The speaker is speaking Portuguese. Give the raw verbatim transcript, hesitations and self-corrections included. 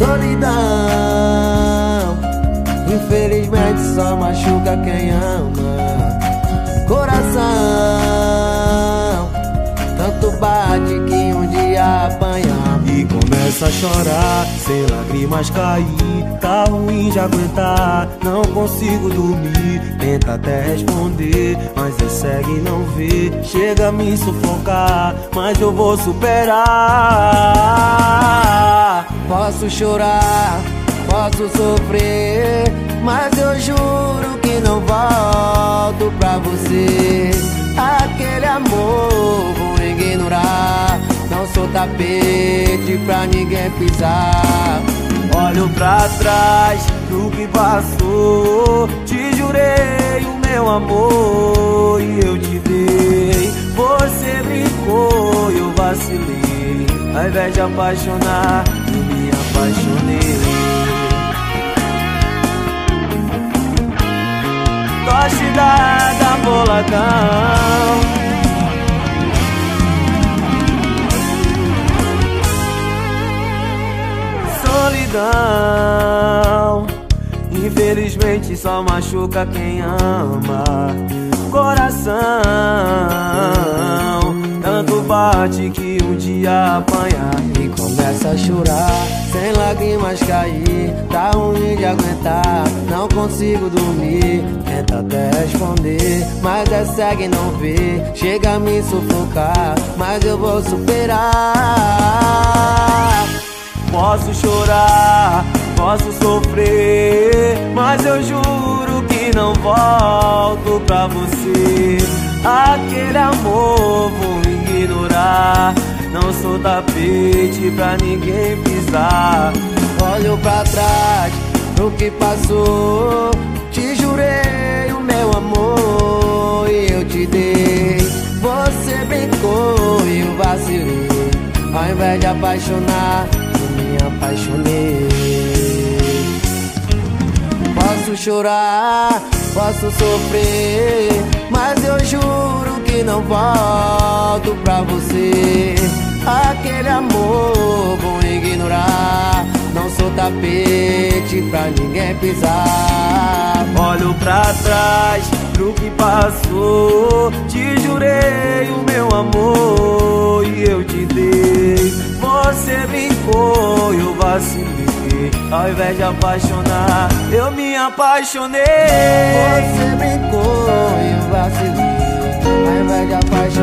Solidão, infelizmente só machuca quem ama. Coração, tanto bate que um dia apanha e começa a chorar, sem lágrimas cair. Tá ruim de aguentar, não consigo dormir. Tenta até responder, mas você segue e não vê. Chega a me sufocar, mas eu vou superar. Posso chorar, posso sofrer, mas eu juro que não volto pra você. Aquele amor vou ignorar, não sou tapete pra ninguém pisar. Olho pra trás do que passou, te jurei o meu amor e eu te dei. Você brincou e eu vacilei, ao invés de apaixonar, eu me apaixonei. Toche da, da boladão. Solidão, infelizmente só machuca quem ama. Coração, tanto bate que um dia apanha e começa a chorar, sem lágrimas cair. Tá ruim de aguentar, não consigo dormir. Tenta até responder, mas é segue e não vê. Chega a me sufocar, mas eu vou superar. Posso chorar, posso sofrer, mas eu juro que não volto pra você. Aquele amor vou ignorar, não sou tapete pra ninguém pisar. Olho pra trás pro que passou, te jurei o meu amor e eu te dei. Você brincou e eu vacilei, ao invés de apaixonar, me apaixonei. Posso chorar, posso sofrer, mas eu juro que não volto pra você. Aquele amor vou ignorar, não sou tapete pra ninguém pisar. Olho pra trás pro que passou, te jurei o meu amor e eu te dei. Você brincou e eu vacilei, ao invés de apaixonar, eu me apaixonei. Você brincou e eu vacilei, ao invés de apaixonar.